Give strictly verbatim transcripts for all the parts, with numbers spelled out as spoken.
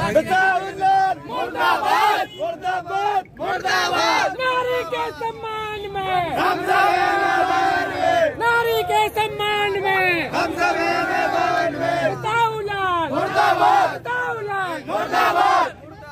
बिसाहुलाल मुर्दाबाद मुर्दाबाद मुर्दाबाद। नारी के सम्मान में हम सब हैं मैदान में, नारी के सम्मान में हम सब हैं मैदान में। बिसाहुलाल मुर्दाबाद बिसाहुलाल मुर्दाबाद।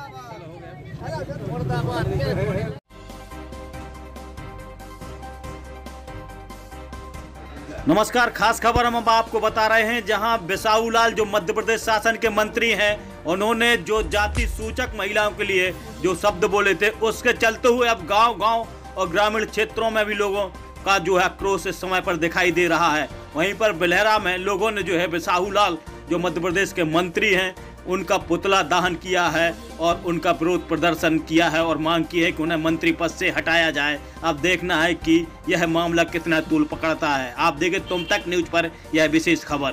नमस्कार, खास खबर हम आपको बता रहे हैं, जहां बिसाहुलाल जो मध्य प्रदेश शासन के मंत्री हैं, उन्होंने जो जाति सूचक महिलाओं के लिए जो शब्द बोले थे, उसके चलते हुए अब गांव-गांव और ग्रामीण क्षेत्रों में भी लोगों का जो है आक्रोश इस समय पर दिखाई दे रहा है। वहीं पर बिलहरा में लोगों ने जो है बिसाहुलाल जो मध्य प्रदेश के मंत्री हैं, उनका पुतला दहन किया है और उनका विरोध प्रदर्शन किया है और मांग की है कि उन्हें मंत्री पद से हटाया जाए। अब देखना है कि यह मामला कितना तूल पकड़ता है। आप देखें तुम तक न्यूज पर यह विशेष खबर।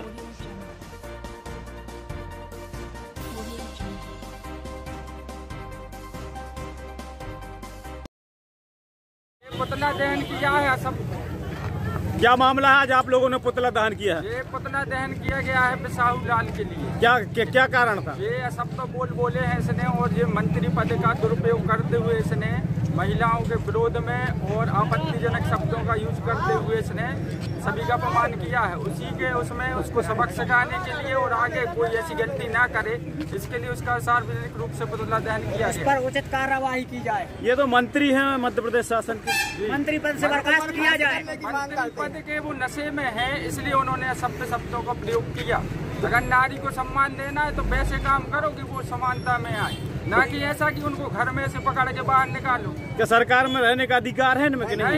पुतला दहन किया है सब। क्या मामला है? आज आप लोगों ने पुतला दहन किया है। ये पुतला दहन किया गया है बिसाहुलाल के लिए। क्या क्या, क्या कारण था? ये सब तो बोल बोले हैं इसने, और ये मंत्री पद का दुरुपयोग करते हुए इसने महिलाओं के विरोध में और आपत्तिजनक शब्दों का यूज करते हुए इसने सभी का अपमान किया है। उसी के उसमें उसको सबक सिखाने के लिए और आगे कोई ऐसी गलती ना करे, इसके लिए उसका सार्वजनिक रूप से पुतला दहन किया इस पर उचित कार्यवाही की जाए। ये तो मंत्री हैं मध्य प्रदेश शासन के, मंत्री पद से बर्खास्त किया जाए। मंत्री पद के वो नशे में है, इसलिए उन्होंने शब्द शब्दों का प्रयोग किया। अगर नारी को सम्मान देना है तो वैसे काम करो कि वो समानता में आए, ना कि ऐसा कि उनको घर में से पकड़ के बाहर निकालो। क्या सरकार में रहने का अधिकार है इनमें कि नहीं?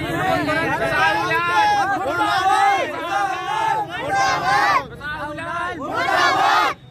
मुर्दाबाद मुर्दाबाद मुर्दाबाद।